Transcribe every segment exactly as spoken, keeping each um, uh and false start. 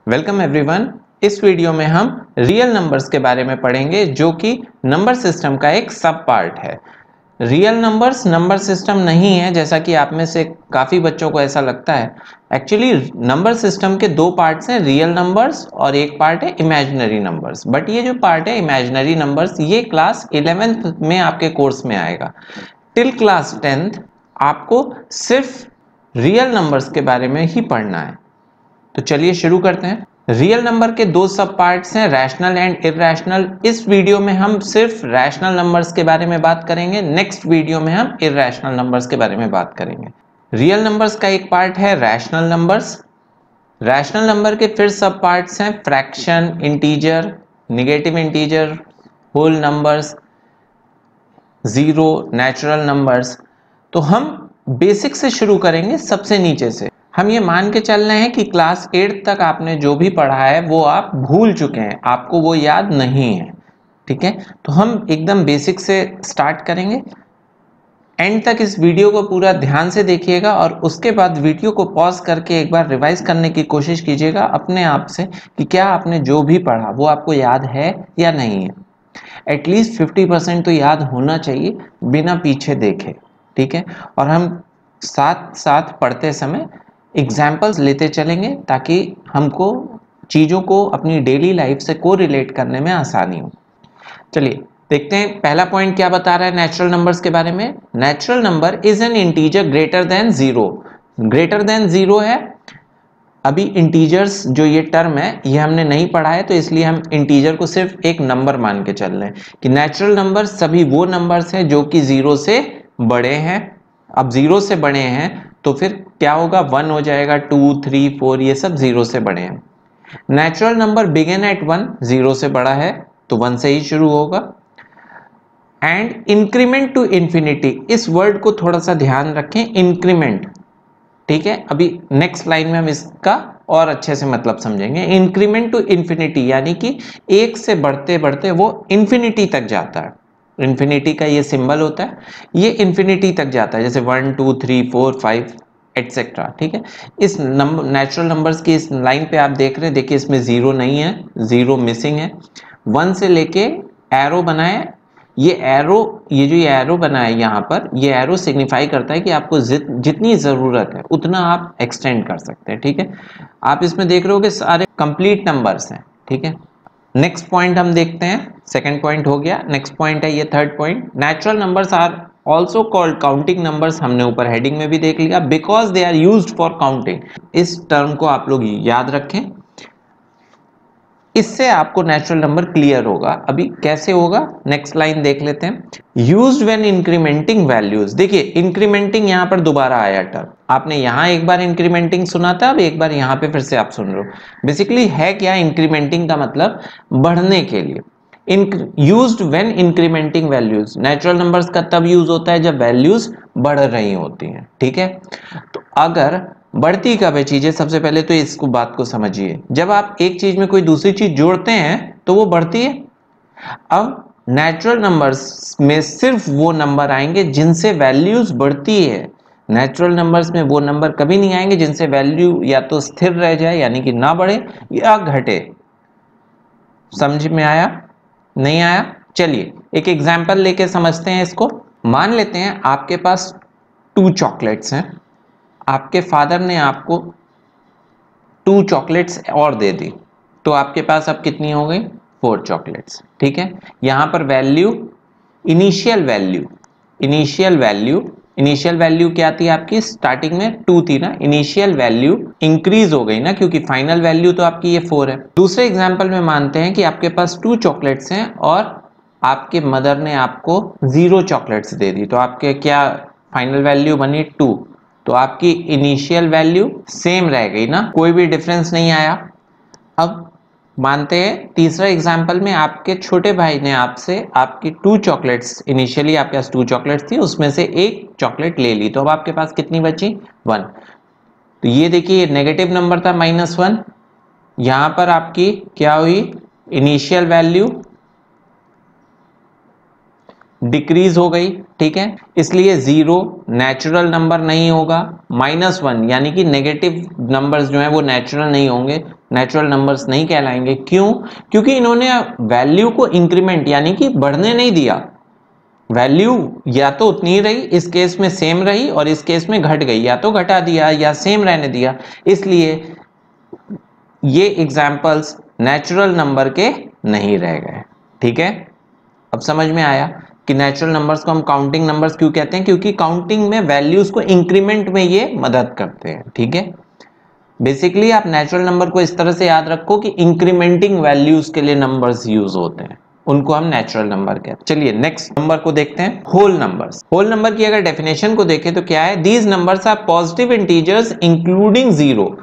Welcome everyone. इस video में हम रियल नंबर्स के बारे में पढ़ेंगे जो कि नंबर सिस्टम का एक सब पार्ट है। रियल नंबर्स नंबर सिस्टम नहीं है जैसा कि आप में से काफ़ी बच्चों को ऐसा लगता है। एक्चुअली नंबर सिस्टम के दो पार्ट्स हैं, रियल नंबर्स और एक पार्ट है इमेजिनरी नंबर्स। बट ये जो पार्ट है इमेजिनरी नंबर्स ये क्लास इलेवेंथ में आपके कोर्स में आएगा। टिल क्लास टेंथ आपको सिर्फ रियल नंबर्स के बारे में ही पढ़ना है। तो चलिए शुरू करते हैं। रियल नंबर के दो सब पार्ट्स हैं, रैशनल एंड इरैशनल। इस वीडियो में हम सिर्फ रैशनल नंबर्स के बारे में बात करेंगे, नेक्स्ट वीडियो में हम इरैशनल नंबर्स के बारे में बात करेंगे। रियल नंबर्स का एक पार्ट है रैशनल नंबर्स। रैशनल नंबर के फिर सब पार्ट्स हैं fraction, integer, negative integer, whole numbers, zero, natural numbers. तो हम बेसिक से शुरू करेंगे, सबसे नीचे से। हम ये मान के चल रहे हैं कि क्लास एट तक आपने जो भी पढ़ा है वो आप भूल चुके हैं, आपको वो याद नहीं है। ठीक है, तो हम एकदम बेसिक से स्टार्ट करेंगे। एंड तक इस वीडियो को पूरा ध्यान से देखिएगा और उसके बाद वीडियो को पॉज करके एक बार रिवाइज करने की कोशिश कीजिएगा अपने आप से कि क्या आपने जो भी पढ़ा वो आपको याद है या नहीं है। एटलीस्ट फिफ्टी परसेंट तो याद होना चाहिए बिना पीछे देखे। ठीक है, और हम साथ साथ पढ़ते समय एग्जाम्पल्स लेते चलेंगे ताकि हमको चीज़ों को अपनी डेली लाइफ से को रिलेट करने में आसानी हो। चलिए देखते हैं पहला पॉइंट क्या बता रहा है नेचुरल नंबर्स के बारे में। Natural number is an integer greater than zero. Greater than zero है। अभी इंटीजर्स जो ये टर्म है ये हमने नहीं पढ़ा है, तो इसलिए हम इंटीजर को सिर्फ एक नंबर मान के चल रहे हैं कि नेचुरल नंबर सभी वो नंबर्स हैं जो कि जीरो से बड़े हैं। अब जीरो से बड़े हैं तो फिर क्या होगा, वन हो जाएगा, टू, थ्री, फोर, ये सब जीरो से बड़े हैं। Natural number begin at one, zero से बड़ा है तो वन से ही शुरू होगा। एंड इंक्रीमेंट टू इंफिनिटी, इस वर्ड को थोड़ा सा ध्यान रखें, इंक्रीमेंट। ठीक है, अभी नेक्स्ट लाइन में हम इसका और अच्छे से मतलब समझेंगे। इंक्रीमेंट टू इंफिनिटी यानी कि एक से बढ़ते बढ़ते वो इंफिनिटी तक जाता है। इन्फिनिटी का ये सिंबल होता है, ये इन्फिनिटी तक जाता है, जैसे one, two, three, four, five etcetera. ठीक है, इस नंबर नेचुरल नंबर्स की इस लाइन पे आप देख रहे हैं, देखिए इसमें जीरो नहीं है, जीरो मिसिंग है। वन से लेके एरो बनाए, ये एरो ये जो ये एरो बना है यहाँ पर, ये एरो सिग्निफाई करता है कि आपको जित, जितनी ज़रूरत है उतना आप एक्सटेंड कर सकते हैं। ठीक है, आप इसमें देख रहे हो कि सारे कंप्लीट नंबर्स हैं। ठीक है, नेक्स्ट पॉइंट हम देखते हैं। सेकंड पॉइंट हो गया, नेक्स्ट पॉइंट है ये third point. Natural numbers are also called counting numbers, हमने ऊपर हेडिंग में भी देख लिया, because they are used for counting. इस टर्म को आप लोग याद रखें, इससे आपको नेचुरल नंबर क्लियर होगा। अभी कैसे होगा नेक्स्ट लाइन देख लेते हैं। यूज्ड व्हेन इंक्रीमेंटिंग वैल्यूज, देखिए इंक्रीमेंटिंग यहां पर दोबारा आया टर्म। आपने यहां एक बार इंक्रीमेंटिंग सुना था, अब एक बार यहां पे फिर से आप सुन रहे हो। बेसिकली है क्या इंक्रीमेंटिंग का मतलब, बढ़ने के लिए। Used when incrementing values, natural numbers का तब यूज होता है जब वैल्यूज बढ़ रही होती हैं। ठीक है, तो अगर बढ़ती कब है चीजें, सबसे पहले तो इसको बात को समझिए। जब आप एक चीज में कोई दूसरी चीज जोड़ते हैं तो वो बढ़ती है। अब नेचुरल नंबर्स में सिर्फ वो नंबर आएंगे जिनसे वैल्यूज बढ़ती है। नेचुरल नंबर्स में वो नंबर कभी नहीं आएंगे जिनसे वैल्यू या तो स्थिर रह जाए यानी कि ना बढ़े या घटे। समझ में आया, नहीं आया? चलिए एक एग्जाम्पल लेके समझते हैं इसको। मान लेते हैं आपके पास टू चॉकलेट्स हैं, आपके फादर ने आपको टू चॉकलेट्स और दे दी, तो आपके पास अब कितनी हो गई, फोर चॉकलेट्स। ठीक है, यहां पर value, initial value initial value initial value क्या थी आपकी, स्टार्टिंग में टू थी ना, इनिशियल वैल्यू इंक्रीज हो गई ना, क्योंकि फाइनल वैल्यू तो आपकी ये फोर है। दूसरे एग्जांपल में मानते हैं कि आपके पास टू चॉकलेट्स हैं और आपके मदर ने आपको जीरो चॉकलेट्स दे दी, तो आपके क्या फाइनल वैल्यू बनी, टू। तो आपकी इनिशियल वैल्यू सेम रह गई ना, कोई भी डिफरेंस नहीं आया। अब मानते हैं तीसरा एग्जांपल में आपके छोटे भाई ने आपसे आपकी टू चॉकलेट्स, इनिशियली आपके पास टू चॉकलेट्स थी, उसमें से एक चॉकलेट ले ली, तो अब आपके पास कितनी बची, वन। तो ये देखिए नेगेटिव नंबर था माइनस वन, यहां पर आपकी क्या हुई, इनिशियल वैल्यू डिक्रीज हो गई, ठीक है, इसलिए जीरो नेचुरल नंबर नहीं होगा। माइनस वन यानी कि नेगेटिव नंबर्स जो है वो नेचुरल नहीं होंगे, नेचुरल नंबर्स नहीं कहलाएंगे। क्यों? क्योंकि इन्होंने वैल्यू को इंक्रीमेंट यानी कि बढ़ने नहीं दिया, वैल्यू या तो उतनी ही रही, इस केस में सेम रही, और इस केस में घट गई, या तो घटा दिया या सेम रहने दिया, इसलिए ये एग्जाम्पल्स नेचुरल नंबर के नहीं रह गए। ठीक है, अब समझ में आया कि नेचुरल नंबर्स को हम काउंटिंग नंबर्स क्यों कहते हैं, क्योंकि काउंटिंग में वैल्यूज को इंक्रीमेंट में ये मदद करते हैं। ठीक है, बेसिकली आप नेचुरल नंबर को इस तरह से याद रखो कि इंक्रीमेंटिंग वैल्यूज के लिए नंबर्स यूज होते हैं, उनको हम नेचुरल नंबर कहते हैं। चलिए नेक्स्ट नंबर को देखते हैं, होल नंबर्स। होल नंबर की अगर डेफिनेशन को देखें तो क्या है, these numbers are positive integers including zero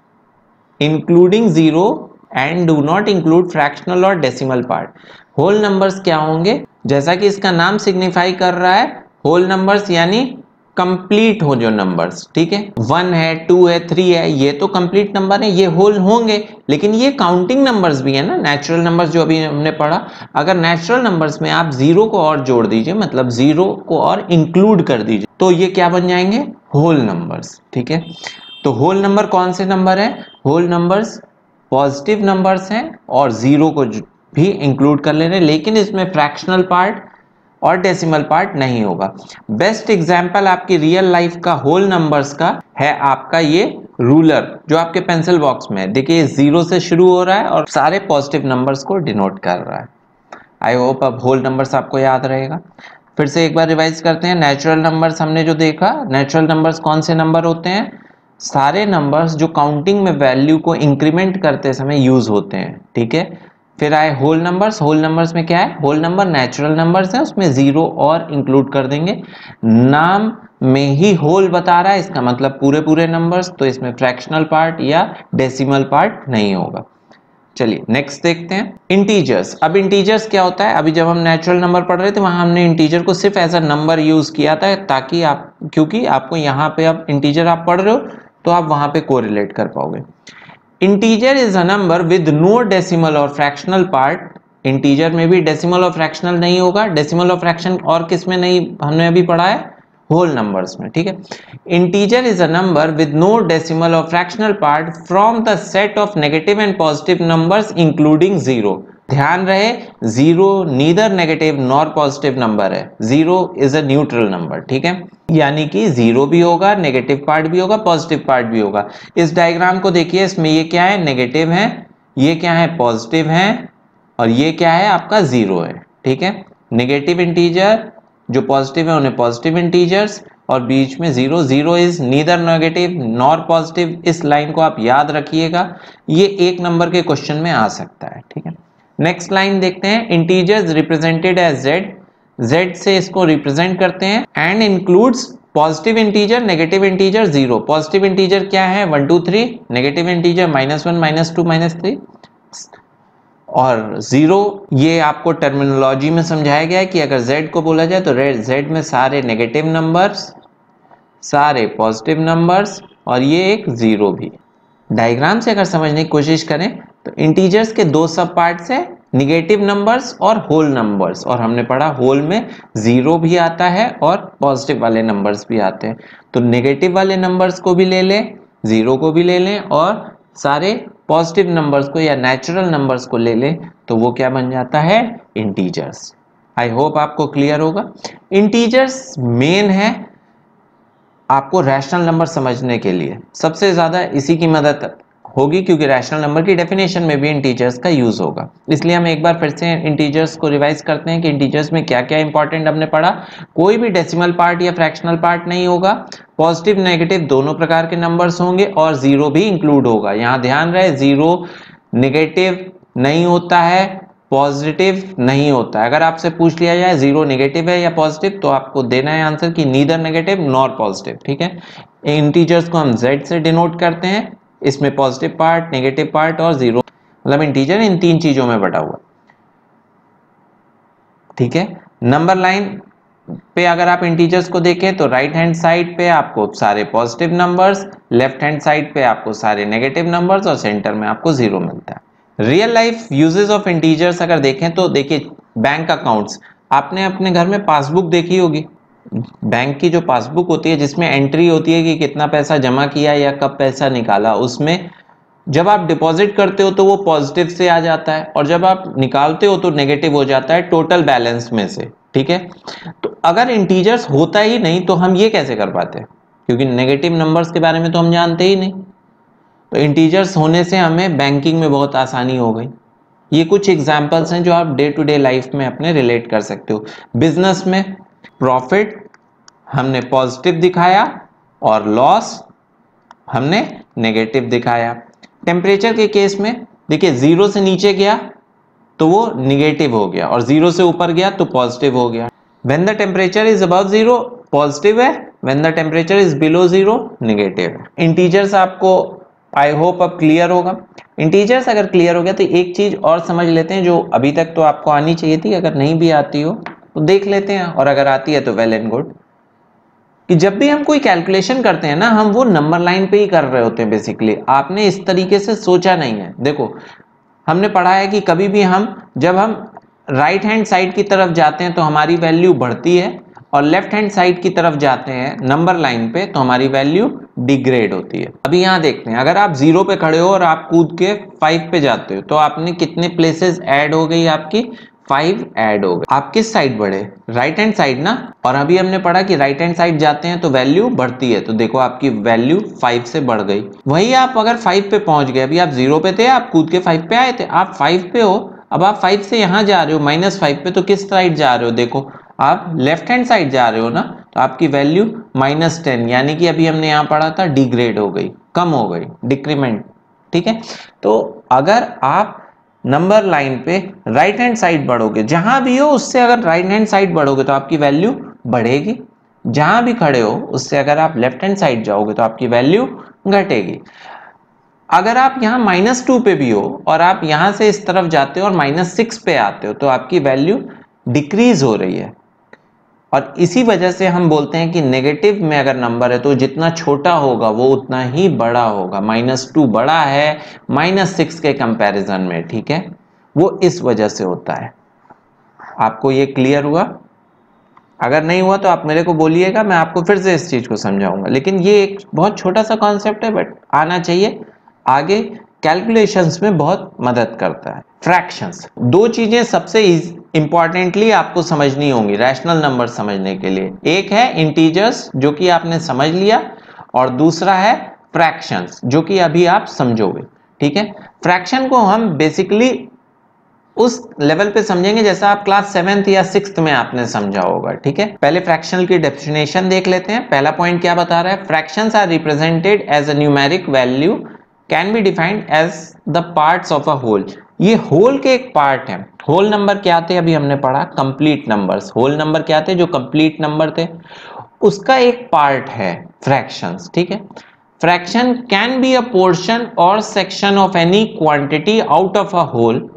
including zero and do not include fractional और डेसिमल पार्ट। होल नंबर्स क्या होंगे, जैसा कि इसका नाम सिग्निफाई कर रहा है, होल नंबर्स यानी कंप्लीट हो जो नंबर्स। ठीक है, वन है, टू है, थ्री है, ये तो कंप्लीट नंबर है, ये होल होंगे, लेकिन ये काउंटिंग नंबर्स भी है ना, नेचुरल नंबर्स जो अभी हमने पढ़ा। अगर नेचुरल नंबर्स में आप जीरो को और जोड़ दीजिए, मतलब जीरो को और इंक्लूड कर दीजिए, तो ये क्या बन जाएंगे, होल नंबर्स। ठीक है, तो होल नंबर कौन से नंबर है, होल नंबर्स पॉजिटिव नंबर्स हैं और जीरो को भी इंक्लूड कर ले रहे हैं, लेकिन इसमें फ्रैक्शनल पार्ट और डेसिमल पार्ट नहीं होगा। बेस्ट एग्जांपल आपकी रियल लाइफ का होल नंबर्स का है आपका ये रूलर जो आपके पेंसिल बॉक्स में है। देखिए जीरो से शुरू हो रहा है और सारे पॉजिटिव नंबर्स को डिनोट कर रहा है। आई होप अब होल नंबर्स आपको याद रहेगा। फिर से एक बार रिवाइज करते हैं, नेचुरल नंबर्स हमने जो देखा, नेचुरल नंबर्स कौन से नंबर होते हैं, सारे नंबर्स जो काउंटिंग में वैल्यू को इंक्रीमेंट करते समय यूज होते हैं। ठीक है, फिर आए होल नंबर्स। होल नंबर्स में क्या है, होल नंबर नेचुरल नंबर्स है, उसमें जीरो और इंक्लूड कर देंगे। नाम में ही होल बता रहा है, इसका मतलब पूरे पूरे नंबर्स, तो इसमें फ्रैक्शनल पार्ट या डेसिमल पार्ट नहीं होगा। चलिए नेक्स्ट देखते हैं, इंटीजर्स। अब इंटीजर्स क्या होता है, अभी जब हम नेचुरल नंबर पढ़ रहे थे वहां हमने इंटीजर को सिर्फ एज अ नंबर यूज किया था, ताकि आप, क्योंकि आपको यहाँ पे अब इंटीजर आप पढ़ रहे हो तो आप वहां पे कोरिलेट कर पाओगे। Integer is a number with no decimal और फ्रैक्शनल पार्ट। इंटीजर में भी डेसिमल और फ्रैक्शनल नहीं होगा, डेसिमल और फ्रैक्शन और किस में नहीं, हमने अभी पढ़ा है होल नंबर्स में। ठीक है, integer is a number with no decimal और fractional part from the set of negative and positive numbers including zero. ध्यान रहे, zero neither negative nor positive number है, zero is a neutral number. ठीक है, यानी कि जीरो भी होगा, नेगेटिव पार्ट भी होगा, पॉजिटिव पार्ट भी होगा। इस डायग्राम को देखिए, इसमें ये क्या है, नेगेटिव है, ये क्या है, पॉजिटिव है, और ये क्या है, आपका जीरो है। ठीक है, नेगेटिव इंटीजर जो पॉजिटिव है उन्हें पॉजिटिव इंटीजर्स, और बीच में zero, zero is neither negative nor positive. इस लाइन को आप याद रखिएगा, ये एक नंबर के क्वेश्चन में आ सकता है। ठीक है, नेक्स्ट लाइन देखते हैं, integers represented as Z. Z से इसको रिप्रेजेंट करते हैं, and includes positive integer, negative integer, zero. Positive integer क्या है, one two three, negative integer minus one minus two minus three, और जीरो ये आपको टर्मिनोलॉजी में समझाया गया है कि अगर z को बोला जाए तो z में सारे नेगेटिव नंबर्स, सारे पॉजिटिव नंबर्स, और ये एक जीरो भी। डायग्राम से अगर समझने की कोशिश करें तो इंटीजर्स के दो सब पार्ट्स हैं, निगेटिव नंबर्स और होल नंबर्स, और हमने पढ़ा होल में जीरो भी आता है और पॉजिटिव वाले नंबर्स भी आते हैं। तो नेगेटिव वाले नंबर्स को भी ले लें, जीरो को भी ले लें, और सारे पॉजिटिव नंबर्स को या नेचुरल नंबर्स को ले लें, तो वो क्या बन जाता है, इंटीजर्स। आई होप आपको क्लियर होगा। इंटीजर्स मेन है आपको रैशनल नंबर समझने के लिए, सबसे ज्यादा इसी की मदद होगी, क्योंकि रैशनल नंबर की डेफिनेशन में भी इंटीजर्स का यूज होगा। इसलिए हम एक बार फिर से इंटीजर्स को रिवाइज करते हैं कि इंटीजर्स में क्या क्या इंपॉर्टेंट हमने पढ़ा। कोई भी डेसिमल पार्ट या फ्रैक्शनल पार्ट नहीं होगा, पॉजिटिव नेगेटिव दोनों प्रकार के नंबर्स होंगे, और जीरो भी इंक्लूड होगा। यहाँ ध्यान रहे, जीरो नेगेटिव नहीं होता है, पॉजिटिव नहीं होता है। अगर आपसे पूछ लिया जाए जीरो नेगेटिव है या पॉजिटिव, तो आपको देना है आंसर कि नीदर नेगेटिव नॉर पॉजिटिव। ठीक है, इंटीजर्स को हम z से डिनोट करते हैं, इसमें पॉजिटिव पार्ट, नेगेटिव पार्ट और जीरो, मतलब इंटीजर इन तीन चीजों में बटा हुआ। ठीक है, नंबर लाइन पे अगर आप इंटीजर्स को देखें तो राइट हैंड साइड पे आपको सारे positive numbers, left hand side पे आपको सारे नेगेटिव नंबर्स, और सेंटर में आपको जीरो मिलता है। Real life uses of integers अगर देखें तो देखिए, बैंक अकाउंट्स, आपने अपने घर में पासबुक देखी होगी, बैंक की जो पासबुक होती है जिसमें एंट्री होती है कि कितना पैसा जमा किया या कब पैसा निकाला, उसमें जब आप डिपॉजिट करते हो तो वो पॉजिटिव से आ जाता है और जब आप निकालते हो तो नेगेटिव हो जाता है टोटल बैलेंस में से, ठीक है। तो अगर इंटीजर्स होता ही नहीं तो हम ये कैसे कर पाते, क्योंकि नेगेटिव नंबर्स के बारे में तो हम जानते ही नहीं। तो इंटीजर्स होने से हमें बैंकिंग में बहुत आसानी हो गई। ये कुछ एग्जांपल्स हैं जो आप डे टू डे लाइफ में अपने रिलेट कर सकते हो। बिजनेस में प्रॉफिट हमने पॉजिटिव दिखाया और लॉस हमने नेगेटिव दिखाया। टेम्परेचर के केस में देखिए जीरो से नीचे गया तो वो निगेटिव हो गया और जीरो से ऊपर गया तो पॉजिटिव हो गया। When the temperature is above zero positive है, when the temperature is below zero negative है। इंटीजर्स आपको आई होप अब क्लियर होगा। इंटीजर्स अगर क्लियर हो गया तो एक चीज और समझ लेते हैं जो अभी तक तो आपको आनी चाहिए थी, अगर नहीं भी आती हो तो देख लेते हैं और अगर आती है तो वेल एंड गुड, कि जब भी हम कोई कैलकुलेशन करते हैं ना हम वो नंबर लाइन पे ही कर रहे होते हैं बेसिकली। आपने इस तरीके से सोचा नहीं है। देखो हमने पढ़ा है कि कभी भी हम जब हम राइट हैंड साइड की तरफ जाते हैं तो हमारी वैल्यू बढ़ती है और लेफ्ट हैंड साइड की तरफ जाते हैं नंबर लाइन पे तो हमारी वैल्यू डिग्रेड होती है। अभी यहां देखते हैं, अगर आप जीरो पे खड़े हो और आप कूद के फाइव पे जाते हो तो आपने कितने प्लेसेस ऐड हो गई, आपकी फाइव ऐड हो गई। आप किस साइड बढ़े, राइट हैंड साइड ना। और अभी हमने पढ़ा कि राइट हैंड साइड जाते हैं तो वैल्यू बढ़ती है, तो देखो आपकी वैल्यू फाइव से बढ़ गई। वही आप अगर फाइव पे पहुंच गए, अभी आप जीरो पे थे, आप कूद के फाइव पे आए थे, आप फाइव पे हो, अब आप फाइव से यहां जा रहे हो माइनस फाइव पे, तो किस साइड जा रहे हो, देखो आप लेफ्ट हैंड साइड जा रहे हो ना, तो आपकी वैल्यू माइनस टेन, यानी कि अभी हमने यहां पढ़ा था डिग्रेड हो गई, कम हो गई, डिक्रीमेंट, ठीक है। तो अगर आप नंबर लाइन पे राइट हैंड साइड बढ़ोगे, जहां भी हो उससे अगर राइट हैंड साइड बढ़ोगे तो आपकी वैल्यू बढ़ेगी, जहां भी खड़े हो उससे अगर आप लेफ्ट हैंड साइड जाओगे तो आपकी वैल्यू घटेगी। अगर आप यहां माइनस टू पे भी हो और आप यहां से इस तरफ जाते हो और माइनस सिक्स पे आते हो तो आपकी वैल्यू डिक्रीज हो रही है। और इसी वजह से हम बोलते हैं कि नेगेटिव में अगर नंबर है तो जितना छोटा होगा वो उतना ही बड़ा होगा। माइनस टू बड़ा है माइनस सिक्स के कंपैरिजन में, ठीक है, वो इस वजह से होता है। आपको ये क्लियर हुआ? अगर नहीं हुआ तो आप मेरे को बोलिएगा, मैं आपको फिर से इस चीज को समझाऊंगा। लेकिन ये एक बहुत छोटा सा कॉन्सेप्ट है बट आना चाहिए, आगे कैलकुलेशंस में बहुत मदद करता है। फ्रैक्शंस, दो चीजें सबसे इंपॉर्टेंटली आपको समझनी होंगी रैशनल नंबर समझने के लिए। एक है इंटीजर्स जो कि आपने समझ लिया और दूसरा है फ्रैक्शंस जो कि अभी आप समझोगे, ठीक है। फ्रैक्शन को हम बेसिकली उस लेवल पे समझेंगे जैसा आप क्लास सेवेंथ या सिक्स्थ में आपने समझा होगा, ठीक है। पहले फ्रैक्शनल की डेफिनेशन देख लेते हैं। पहला पॉइंट क्या बता रहा है, fractions are represented as a numeric value can be defined as the parts of a whole. ये होल के एक पार्ट है। होल नंबर क्या थे, अभी हमने पढ़ा कंप्लीट नंबर्स। होल नंबर क्या थे, जो कंप्लीट नंबर थे, उसका एक पार्ट है फ्रैक्शंस, ठीक है। Fraction can be a portion और section of any quantity out of a whole.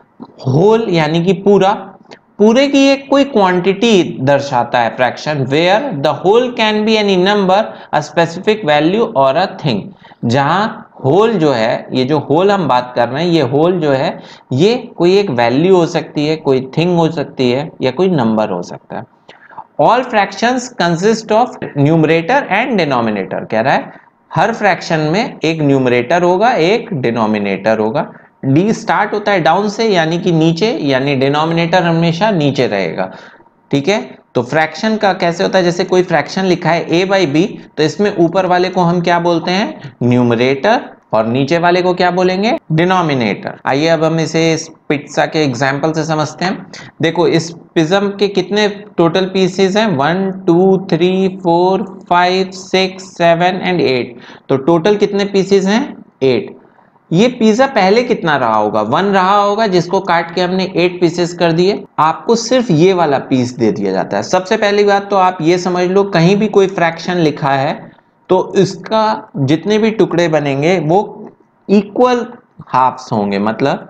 Whole यानी कि पूरा, पूरे की एक कोई क्वांटिटी दर्शाता है fraction, where the whole can be any number, a specific value और अ थिंग। जहां होल जो है, ये जो होल हम बात कर रहे हैं, ये होल जो है ये कोई एक वैल्यू हो सकती है, कोई थिंग हो सकती है या कोई नंबर हो सकता है। All fractions consist of numerator and denominator. कह रहा है हर फ्रैक्शन में एक न्यूमरेटर होगा, एक डिनोमिनेटर होगा। डी स्टार्ट होता है डाउन से यानी कि नीचे, यानी डिनोमिनेटर हमेशा नीचे रहेगा, ठीक है। तो फ्रैक्शन का कैसे होता है, जैसे कोई फ्रैक्शन लिखा है a बाई बी, तो इसमें ऊपर वाले को हम क्या बोलते हैं, न्यूमरेटर, और नीचे वाले को क्या बोलेंगे, डिनोमिनेटर। आइए अब हम इसे इस पिज्जा के एग्जांपल से समझते हैं। देखो इस पिज्म के कितने टोटल पीसेस हैं, one two three four five six seven and eight. तो टोटल कितने पीसेस हैं, एट। ये पिज्जा पहले कितना रहा होगा, वन रहा होगा, जिसको काट के हमने एट पीसेस कर दिए। आपको सिर्फ ये वाला पीस दे दिया जाता है। सबसे पहली बात तो आप ये समझ लो, कहीं भी कोई फ्रैक्शन लिखा है तो इसका जितने भी टुकड़े बनेंगे वो इक्वल हाफ्स होंगे, मतलब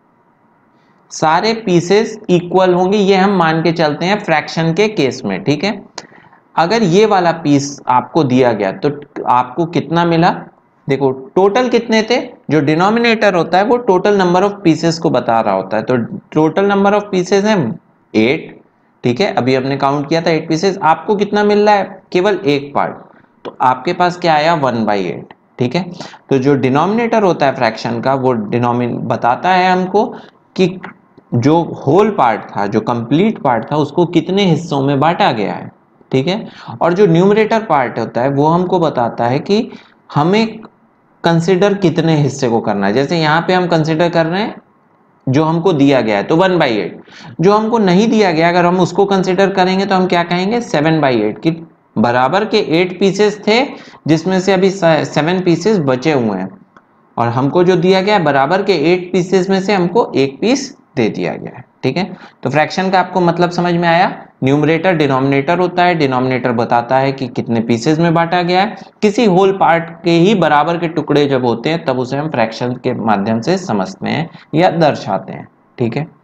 सारे पीसेस इक्वल होंगे। ये हम मान के चलते हैं फ्रैक्शन के केस में, ठीक है। अगर ये वाला पीस आपको दिया गया तो आपको कितना मिला, देखो टोटल कितने थे, जो डिनोमिनेटर होता है वो टोटल नंबर ऑफ पीसेस को बता रहा होता है। तो टोटल नंबर ऑफ पीसेस हैं एट, ठीक है, अभी हमने काउंट किया था एट पीसेस, आपको कितना मिल रहा है, केवल एक पार्ट, तो आपके पास क्या आया, वन बाई एट। ठीक है, तो जो डिनोमिनेटर होता है फ्रैक्शन का, वो डिनोमिन बताता है हमको कि जो होल पार्ट था, जो कंप्लीट पार्ट था, उसको कितने हिस्सों में बांटा गया है। ठीक है, और जो न्यूमरेटर पार्ट होता है वो हमको बताता है कि हमें कंसिडर कितने हिस्से को करना है। जैसे यहाँ पे हम कंसिडर कर रहे हैं जो हमको दिया गया है, तो वन बाई एट। जो हमको नहीं दिया गया, अगर हम उसको कंसिडर करेंगे तो हम क्या कहेंगे, सेवन बाई एट, की बराबर के एट पीसेस थे जिसमें से अभी सेवन पीसेस बचे हुए हैं, और हमको जो दिया गया है बराबर के एट पीसेस में से हमको एक पीस दे दिया गया है। ठीक है, तो फ्रैक्शन का आपको मतलब समझ में आया। न्यूमरेटर डिनोमिनेटर होता है, डिनोमिनेटर बताता है कि कितने पीसेस में बांटा गया है। किसी होल पार्ट के ही बराबर के टुकड़े जब होते हैं तब उसे हम फ्रैक्शन के माध्यम से समझते हैं या दर्शाते हैं। ठीक है,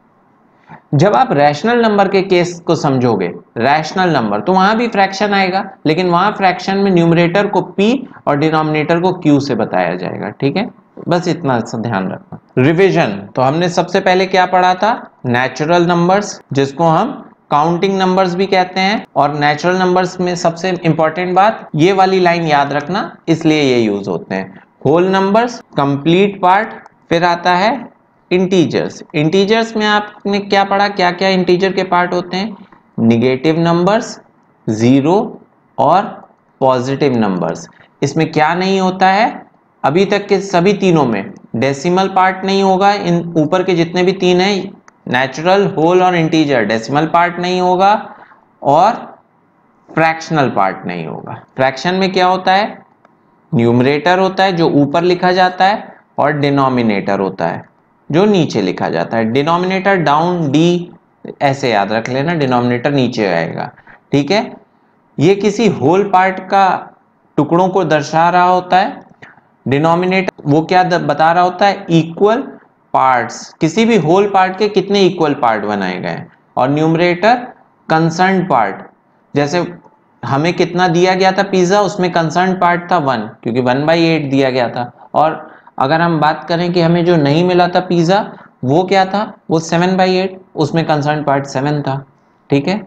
जब आप रैशनल नंबर के केस को समझोगे, रैशनल नंबर, तो वहां भी फ्रैक्शन आएगा, लेकिन वहां फ्रैक्शन में न्यूमरेटर को p और डिनोमिनेटर को q से बताया जाएगा। ठीक है, बस इतना सा ध्यान रखना। रिवीजन, तो हमने सबसे पहले क्या पढ़ा था, नेचुरल नंबर्स, जिसको हम काउंटिंग नंबर्स भी कहते हैं। और नेचुरल नंबर्स में सबसे इंपॉर्टेंट बात, ये वाली लाइन याद रखना, इसलिए ये यूज होते हैं। होल नंबर्स, कंप्लीट पार्ट, फिर आता है इंटीजर्स। इंटीजर्स में आपने क्या पढ़ा, क्या क्या इंटीजर के पार्ट होते हैं, निगेटिव नंबर्स, जीरो और पॉजिटिव नंबर्स। इसमें क्या नहीं होता है, अभी तक के सभी तीनों में डेसिमल पार्ट नहीं होगा। इन ऊपर के जितने भी तीन हैं, नेचुरल, होल और इंटीजर, डेसिमल पार्ट नहीं होगा और फ्रैक्शनल पार्ट नहीं होगा। फ्रैक्शन में क्या होता है, न्यूमरेटर होता है जो ऊपर लिखा जाता है, और डिनोमिनेटर होता है जो नीचे लिखा जाता है। डिनोमिनेटर डाउन डी, ऐसे याद रख लेना, डिनोमिनेटर नीचे आएगा। ठीक है, ये किसी होल पार्ट का टुकड़ों को दर्शा रहा होता है। डिनोमिनेटर वो क्या बता रहा होता है, इक्वल पार्ट्स, किसी भी होल पार्ट के कितने इक्वल पार्ट बनाए गए। और न्यूमरेटर कंसर्न पार्ट, जैसे हमें कितना दिया गया था पिज्जा, उसमें कंसर्न पार्ट था वन, क्योंकि वन बाई एट दिया गया था। और अगर हम बात करें कि हमें जो नहीं मिला था पिज्जा, वो क्या था, वो सेवन बाई एट, उसमें कंसर्न पार्ट सेवन था। ठीक है,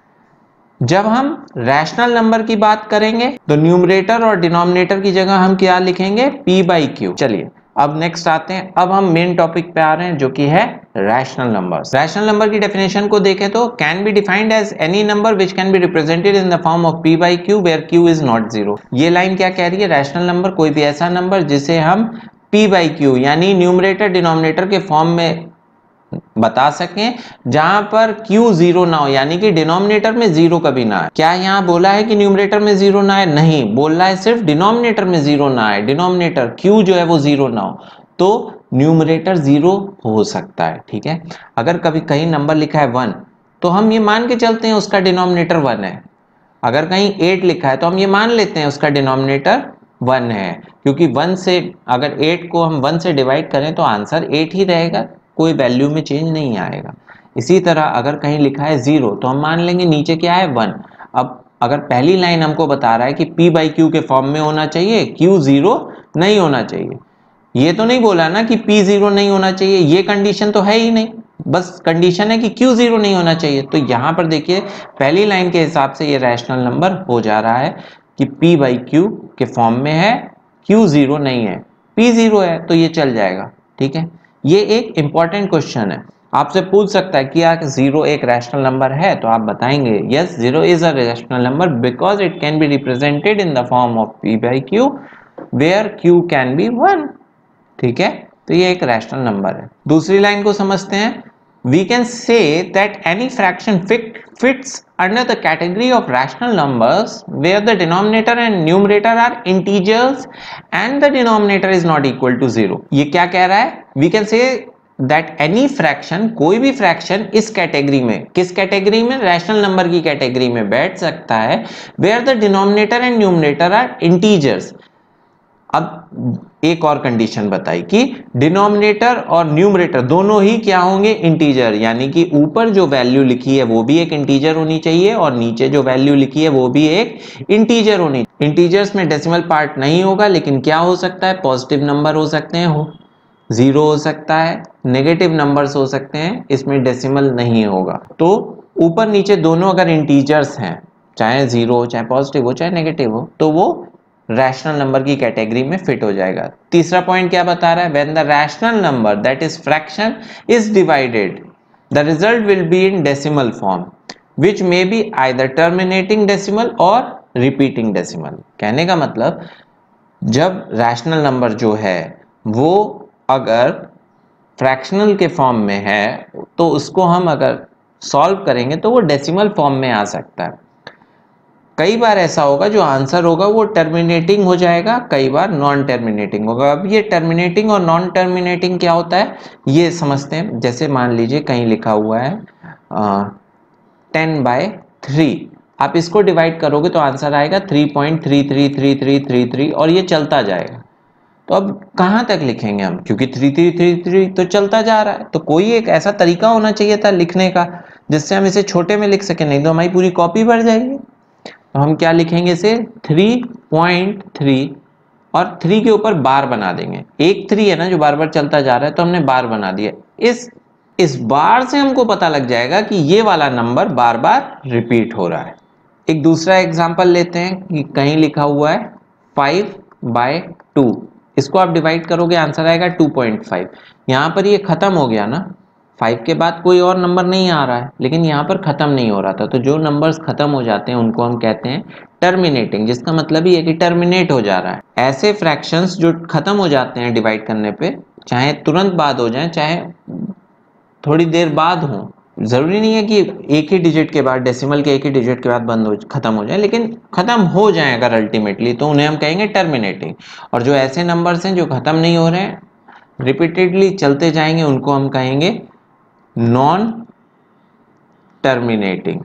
जब हम रैशनल नंबर की बात करेंगे तो न्यूमरेटर और डिनोमिनेटर की जगह हम क्या लिखेंगे, p बाई क्यू। चलिए अब नेक्स्ट आते हैं, अब हम मेन टॉपिक पे आ रहे हैं जो कि है रैशनल नंबर्स। रैशनल नंबर की डेफिनेशन को देखें तो can be defined as any number which can be represented in the form of p by Q where q is not zero. ये लाइन क्या कह रही है, रैशनल नंबर कोई भी ऐसा नंबर जिसे हम p बाई क्यू यानी न्यूमरेटर डिनोमिनेटर के फॉर्म में बता सकें जहां पर q जीरो ना हो, यानी कि डिनोमिनेटर में जीरो कभी ना आए। क्या यहां बोला है कि न्यूमरेटर में जीरो ना आए, नहीं, बोल रहा है सिर्फ डिनोमिनेटर में जीरो ना आए, डिनोमिनेटर q जो है वो जीरो ना हो, तो न्यूमरेटर जीरो हो सकता है। ठीक है, अगर कभी कहीं नंबर लिखा है वन, तो हम ये मान के चलते हैं उसका डिनोमिनेटर वन है। अगर कहीं एट लिखा है तो हम ये मान लेते हैं उसका डिनोमिनेटर वन है, क्योंकि वन से अगर एट को हम वन से डिवाइड करें तो आंसर एट ही रहेगा, कोई वैल्यू में चेंज नहीं आएगा। इसी तरह अगर कहीं लिखा है जीरो तो हम मान लेंगे नीचे क्या है, वन। अब अगर पहली लाइन हमको बता रहा है कि p बाई क्यू के फॉर्म में होना चाहिए, q जीरो नहीं होना चाहिए, ये तो नहीं बोला ना कि p जीरो नहीं होना चाहिए, ये कंडीशन तो है ही नहीं, बस कंडीशन है कि q जीरो नहीं होना चाहिए। तो यहां पर देखिए पहली लाइन के हिसाब से ये रैशनल नंबर हो जा रहा है कि p बाई क्यू के फॉर्म में है, q जीरो नहीं है, p जीरो है, तो ये चल जाएगा। ठीक है, ये एक इंपॉर्टेंट क्वेश्चन है, आपसे पूछ सकता है कि क्या जीरो एक रैशनल नंबर है, तो आप बताएंगे yes, zero is a rational number because it can be represented in the form of p by Q where q can be one. ठीक है, तो ये एक रैशनल नंबर है। दूसरी लाइन को समझते हैं, we can say that any fraction fit fits under the category of rational numbers where the denominator and numerator are integers and the denominator is not equal to zero। ये क्या कह रहा है, we can say that any fraction, कोई भी fraction इस category में, किस कैटेगरी में, रैशनल नंबर की कैटेगरी में बैठ सकता है where the denominator and numerator are integers। अब एक और कंडीशन बताई कि डिनोमिनेटर और न्यूमरेटर दोनों ही क्या होंगे, इंटीजर, यानी कि ऊपर जो वैल्यू लिखी है वो भी एक इंटीजर होनी चाहिए और नीचे जो वैल्यू लिखी है वो भी एक इंटीजर होनी। इंटीजर्स में डेसिमल पार्ट नहीं होगा, लेकिन क्या हो सकता है, पॉजिटिव नंबर हो सकते हैं, हो जीरो हो सकता है, नेगेटिव नंबर्स हो सकते हैं, इसमें डेसिमल नहीं होगा। तो ऊपर नीचे दोनों अगर इंटीजर्स हैं, चाहे जीरो हो, चाहे पॉजिटिव हो, चाहे नेगेटिव हो, तो वो रैशनल नंबर की कैटेगरी में फिट हो जाएगा। तीसरा पॉइंट क्या बता रहा है? When the rational number that is fraction is divided the result will be in decimal form which may be either terminating decimal और रिपीटिंग डेसिमल। कहने का मतलब जब रैशनल नंबर जो है वो अगर फ्रैक्शनल के फॉर्म में है तो उसको हम अगर सॉल्व करेंगे तो वो डेसिमल फॉर्म में आ सकता है। कई बार ऐसा होगा जो आंसर होगा वो टर्मिनेटिंग हो जाएगा, कई बार नॉन टर्मिनेटिंग होगा। अब ये टर्मिनेटिंग और नॉन टर्मिनेटिंग क्या होता है ये समझते हैं। जैसे मान लीजिए कहीं लिखा हुआ है टेन बाय थ्री, आप इसको डिवाइड करोगे तो आंसर आएगा three point three three three three three three और ये चलता जाएगा। तो अब कहाँ तक लिखेंगे हम, क्योंकि थ्री थ्री थ्री थ्री तो चलता जा रहा है, तो कोई एक ऐसा तरीका होना चाहिए था लिखने का जिससे हम इसे छोटे में लिख सकें, नहीं तो हमारी पूरी कॉपी भर जाएगी। तो हम क्या लिखेंगे इसे थ्री पॉइंट थ्री और थ्री के ऊपर बार बना देंगे। एक थ्री है ना जो बार बार चलता जा रहा है तो हमने बार बना दिया। इस इस बार से हमको पता लग जाएगा कि ये वाला नंबर बार बार रिपीट हो रहा है। एक दूसरा एग्जांपल लेते हैं कि कहीं लिखा हुआ है फाइव बाय टू, इसको आप डिवाइड करोगे आंसर आएगा टू पॉइंट फाइव। यहाँ पर ये खत्म हो गया ना, फाइव के बाद कोई और नंबर नहीं आ रहा है, लेकिन यहाँ पर खत्म नहीं हो रहा था। तो जो नंबर्स खत्म हो जाते हैं उनको हम कहते हैं टर्मिनेटिंग, जिसका मतलब ही है कि टर्मिनेट हो जा रहा है। ऐसे फ्रैक्शंस जो खत्म हो जाते हैं डिवाइड करने पे, चाहे तुरंत बाद हो जाए चाहे थोड़ी देर बाद हो, जरूरी नहीं है कि एक ही डिजिट के बाद, डेसिमल के एक ही डिजिट के बाद बंद हो खत्म हो जाए, लेकिन खत्म हो जाए अगर अल्टीमेटली तो उन्हें हम कहेंगे टर्मिनेटिंग। और जो ऐसे नंबर्स हैं जो खत्म नहीं हो रहे हैं, रिपीटेडली चलते जाएंगे, उनको हम कहेंगे नॉन टर्मिनेटिंग।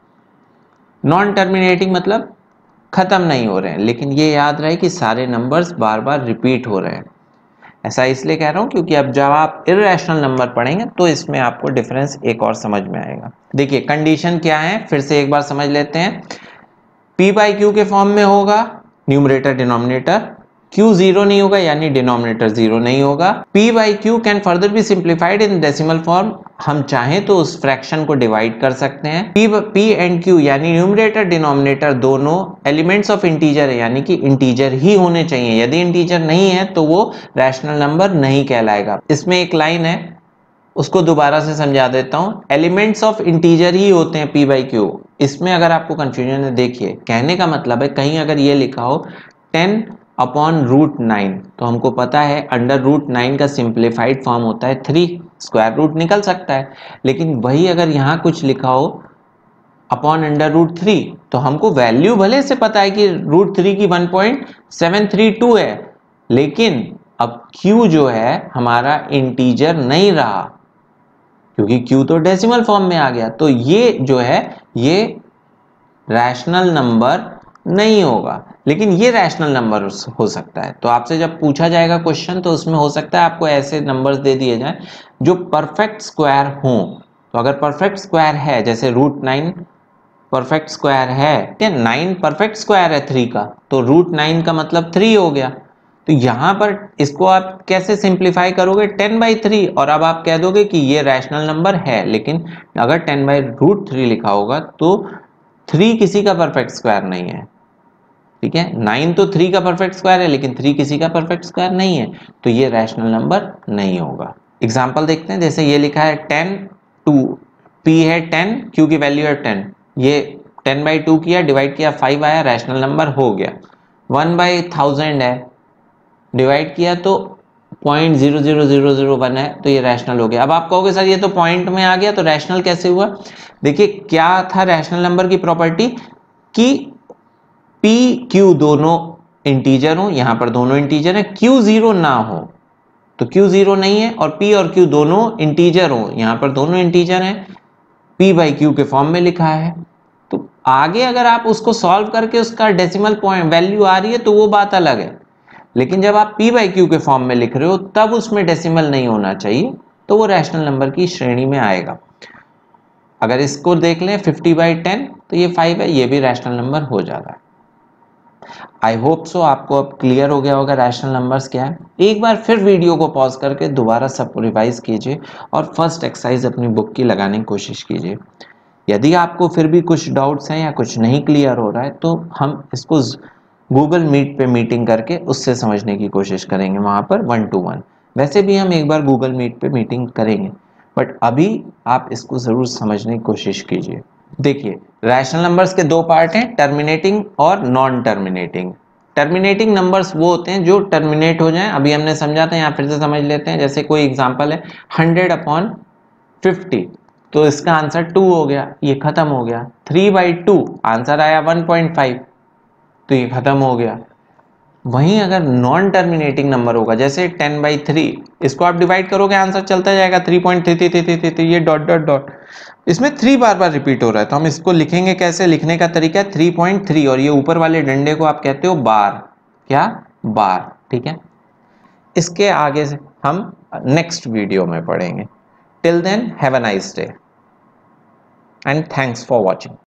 नॉन टर्मिनेटिंग मतलब खत्म नहीं हो रहे हैं, लेकिन ये याद रहे कि सारे नंबर्स बार बार रिपीट हो रहे हैं। ऐसा इसलिए कह रहा हूं क्योंकि अब जब आप इर्रेशनल नंबर पढ़ेंगे तो इसमें आपको डिफरेंस एक और समझ में आएगा। देखिए कंडीशन क्या है फिर से एक बार समझ लेते हैं। P बाई क्यू के फॉर्म में होगा न्यूमरेटर डिनोमिनेटर, Q जीरो नहीं होगा यानी डिनोमिनेटर जीरो नहीं होगा। P by Q can further be simplified in decimal form, हम चाहें तो उस फ्रैक्शन को डिवाइड कर सकते हैं। P P एंड Q यानी न्यूमरेटर डिनोमिनेटर दोनों एलिमेंट्स ऑफ इंटीजर है, यानी कि इंटीजर ही होने चाहिए। यदि इंटीजर नहीं है तो वो रैशनल नंबर नहीं कहलाएगा। इसमें एक लाइन है उसको दोबारा से समझा देता हूं, एलिमेंट्स ऑफ इंटीजर ही होते हैं P बाई क्यू। इसमें अगर आपको कंफ्यूजन है, देखिए कहने का मतलब है कहीं अगर ये लिखा हो टेन अपॉन रूट नाइन, तो हमको पता है अंडर रूट नाइन का सिंप्लीफाइड फॉर्म होता है थ्री, स्क्वायर रूट निकल सकता है। लेकिन वही अगर यहाँ कुछ लिखा हो अपॉन अंडर रूट थ्री, तो हमको वैल्यू भले से पता है कि रूट थ्री की one point seven three two है, लेकिन अब Q जो है हमारा इंटीजर नहीं रहा क्योंकि Q तो डेसिमल फॉर्म में आ गया। तो ये जो है ये रैशनल नंबर नहीं होगा, लेकिन ये रैशनल नंबर हो सकता है। तो आपसे जब पूछा जाएगा क्वेश्चन तो उसमें हो सकता है आपको ऐसे नंबर्स दे दिए जाएं जो परफेक्ट स्क्वायर हों। तो अगर परफेक्ट स्क्वायर है, जैसे रूट नाइन परफेक्ट स्क्वायर है, क्या नाइन परफेक्ट स्क्वायर है थ्री का, तो रूट नाइन का मतलब थ्री हो गया। तो यहाँ पर इसको आप कैसे सिंप्लीफाई करोगे, टेन बाई थ्री, और अब आप कह दोगे कि ये रैशनल नंबर है। लेकिन अगर टेन बाई रूट थ्री लिखा होगा तो थ्री किसी का परफेक्ट स्क्वायर नहीं है, ठीक है। नाइन तो थ्री का परफेक्ट स्क्वायर है लेकिन थ्री किसी का परफेक्ट स्क्वायर नहीं है, तो ये रैशनल नंबर नहीं होगा। एग्जांपल देखते हैं, जैसे ये लिखा है टेन टू, पी है टेन, क्यू की वैल्यू है टेन, ये टेन बाई टू किया, डिवाइड किया, फाइव आया, रैशनल नंबर हो गया। वन बाई थाउजेंड है, डिवाइड किया तो point zero zero zero zero one है, तो ये रैशनल हो गया। अब आप कहोगे सर ये तो पॉइंट में आ गया तो रैशनल कैसे हुआ? देखिए क्या था रैशनल नंबर की प्रॉपर्टी कि P Q दोनों इंटीजर हो, यहां पर दोनों इंटीजर है, Q जीरो ना हो, तो Q जीरो नहीं है, और P और Q दोनों इंटीजर हो, यहां पर दोनों इंटीजर हैं, P बाई क्यू के फॉर्म में लिखा है। तो आगे अगर आप उसको सॉल्व करके उसका डेसिमल पॉइंट वैल्यू आ रही है तो वो बात अलग है, लेकिन जब आप P बाई क्यू के फॉर्म में लिख रहे हो तब उसमें डेसिमल नहीं होना चाहिए, तो वो रैशनल नंबर की श्रेणी में आएगा। अगर इसको देख लें फिफ्टी बाई टेन, तो ये फाइव है, ये भी रैशनल नंबर हो जाता है। आई होप सो आपको अब क्लियर हो गया होगा रैशनल नंबर्स क्या है। एक बार फिर वीडियो को पॉज करके दोबारा सब रिवाइज कीजिए और फर्स्ट एक्सरसाइज अपनी बुक की लगाने की कोशिश कीजिए। यदि आपको फिर भी कुछ डाउट्स हैं या कुछ नहीं क्लियर हो रहा है तो हम इसको गूगल मीट पे मीटिंग करके उससे समझने की कोशिश करेंगे वहाँ पर वन टू वन। वैसे भी हम एक बार गूगल मीट पे मीटिंग करेंगे, बट अभी आप इसको ज़रूर समझने की कोशिश कीजिए। देखिए, रैशनल नंबर्स के दो पार्ट हैं, टर्मिनेटिंग और नॉन टर्मिनेटिंग। टर्मिनेटिंग नंबर्स वो होते हैं जो टर्मिनेट हो जाएं। अभी हमने समझा था, यहाँ फिर से समझ लेते हैं। जैसे कोई एग्जांपल है हंड्रेड अपॉन फिफ्टी, तो इसका आंसर टू हो गया, ये खत्म हो गया। थ्री बाई टू आंसर आया वन पॉइंट फाइव, तो ये खत्म हो गया। वहीं अगर नॉन टर्मिनेटिंग नंबर होगा, जैसे टेन बाई थ्री, इसको आप डिवाइड करोगे आंसर चलता जाएगा three point three three three three three, ये डॉट डॉट डॉट, इसमें थ्री बार बार रिपीट हो रहा है, तो हम इसको लिखेंगे कैसे? लिखने का तरीका है थ्री पॉइंट थ्री, और ये ऊपर वाले डंडे को आप कहते हो बार। क्या? बार। ठीक है, इसके आगे से हम नेक्स्ट वीडियो में पढ़ेंगे। Till then have a nice day and thanks for watching.